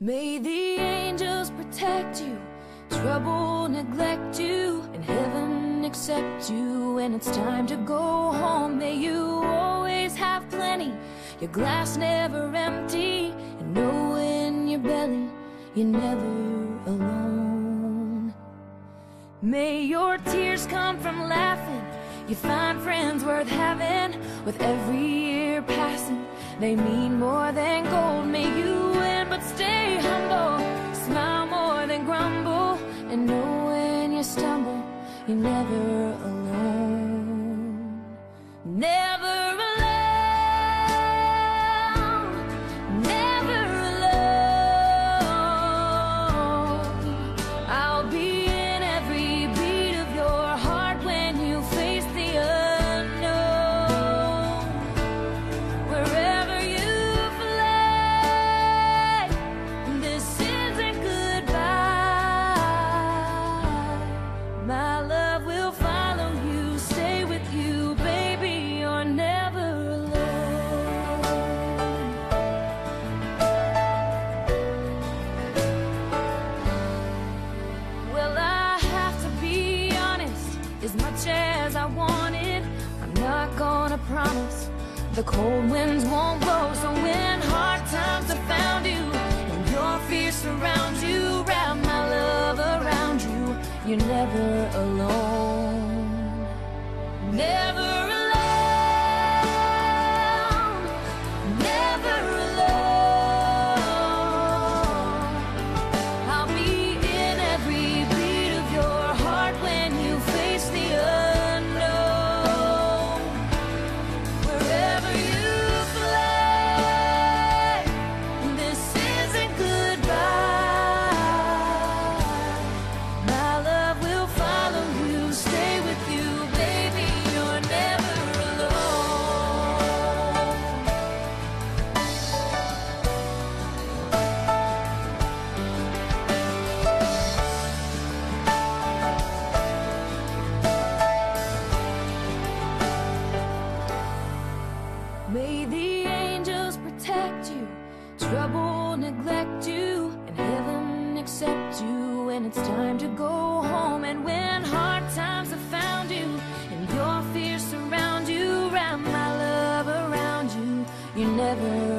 May the angels protect you, trouble neglect you, and heaven accept you when it's time to go home. May you always have plenty, your glass never empty, and know in your belly you're never alone. May your tears come from laughing, you find friends worth having. With every year passing, they mean more than gold. May you win but stay humble, smile more than grumble, and know when you stumble, you're never alone. Never alone, never alone. I'll be in every beat of your heart when you face the unknown. Wherever you fly, this isn't goodbye. My love will follow you, stay with you, baby, you're never alone. Well, I have to be honest, as much as I wanted, I'm not gonna promise the cold winds won't blow. So when hard times have found you and your fears surround you, wrap my love around you, you're never alone. Never alone, never alone. I'll be in every beat of your heart when you face the unknown. Wherever you fly, this isn't goodbye. My love will follow you, stay with you, baby, you're never alone. May the angels protect you, trouble neglect you, and heaven accept you when it's time to go home. And when hard times have found you and your fears surround you, wrap my love around you, you're never